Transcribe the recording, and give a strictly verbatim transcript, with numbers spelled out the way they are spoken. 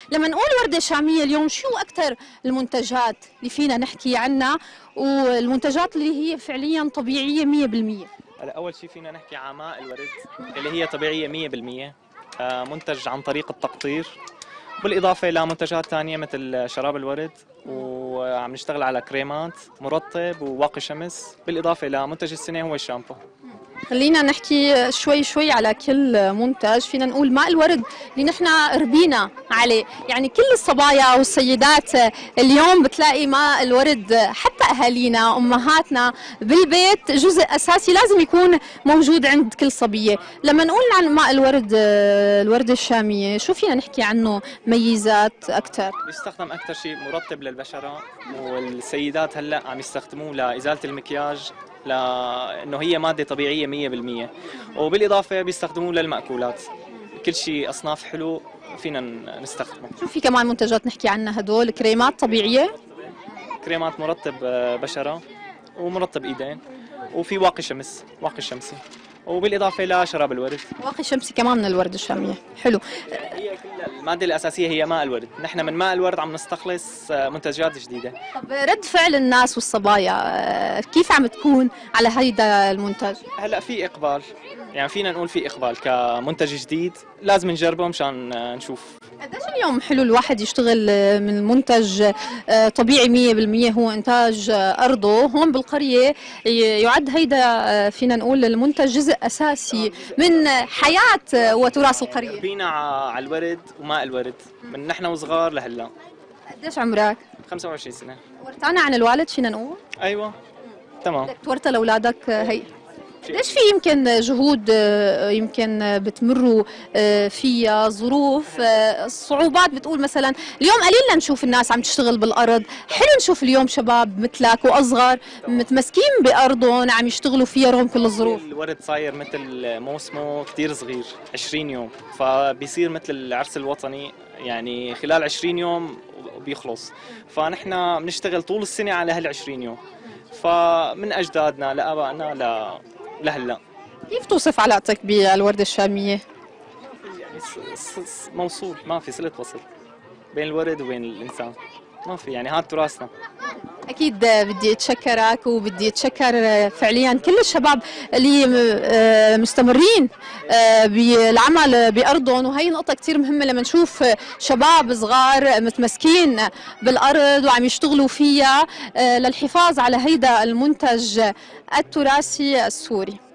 لما نقول وردة شامية اليوم شو أكثر المنتجات اللي فينا نحكي عنها والمنتجات اللي هي فعليا طبيعية مية بالمية؟ هلا اول شيء فينا نحكي عماء الورد اللي هي طبيعيه مية بالمية، آه، منتج عن طريق التقطير، بالاضافه لمنتجات ثانيه مثل شراب الورد، وعم نشتغل على كريمات مرطب وواقي شمس، بالاضافه لمنتج السنه هو الشامبو. خلينا نحكي شوي شوي على كل منتج. فينا نقول ماء الورد اللي نحن ربينا عليه، يعني كل الصبايا والسيدات اليوم بتلاقي ماء الورد، حتى اهالينا امهاتنا بالبيت جزء اساسي لازم يكون موجود عند كل صبيه. لما نقول عن ماء الورد، الوردة الشامية، شو فينا نحكي عنه ميزات اكثر؟ بيستخدم اكثر شيء مرطب للبشره، والسيدات هلا عم يستخدموه لازاله المكياج، لانه هي ماده طبيعيه مية بالمية، وبالاضافه بيستخدموه للمأكولات، كل شيء اصناف حلو فينا نستخدمه. شو في كمان منتجات نحكي عنها؟ هدول كريمات طبيعيه، كريمات مرطب بشره ومرطب ايدين، وفي واقي شمس، واقي شمسي، وبالاضافه لشراب الورد. واقي شمسي كمان من الوردة الشامية، حلو. هي كل الماده الاساسيه هي ماء الورد، نحن من ماء الورد عم نستخلص منتجات جديده. طب رد فعل الناس والصبايا كيف عم تكون على هيدا المنتج؟ هلا في اقبال، يعني فينا نقول في اقبال كمنتج جديد، لازم نجربه مشان نشوف. قديش اليوم حلو الواحد يشتغل من منتج طبيعي مية بالمية هو انتاج ارضه هون بالقريه، يعد هيدا فينا نقول المنتج جزء اساسي من حياه وتراث القريه. ربينا على الورد وماء الورد من نحن وصغار لهلا. قديش عمرك؟ خمسة وعشرين سنه. ورثانا عن الوالد فينا نقول؟ ايوه تمام. تورثها لاولادك هي. ليش في يمكن جهود يمكن بتمروا فيها ظروف صعوبات، بتقول مثلا اليوم قليل لنشوف الناس عم تشتغل بالارض، حلو نشوف اليوم شباب مثلك واصغر متمسكين بارضهم عم يشتغلوا فيها رغم كل الظروف. الورد صاير مثل موسمه كثير صغير، عشرين يوم، فبيصير مثل العرس الوطني، يعني خلال عشرين يوم بيخلص، فنحن بنشتغل طول السنه على هال عشرين يوم، فمن اجدادنا لابائنا ل لهلا. كيف توصف علاقتك بالوردة الشامية؟ يعني موصول، ما في صلة وصل بين الورد وبين الإنسان، ما في، يعني هذا تراثنا. أكيد بدي أتشكرك وبدي أتشكر فعليا كل الشباب اللي مستمرين بالعمل بأرضهم، وهي نقطة كتير مهمة لما نشوف شباب صغار متمسكين بالأرض وعم يشتغلوا فيها للحفاظ على هيدا المنتج التراثي السوري.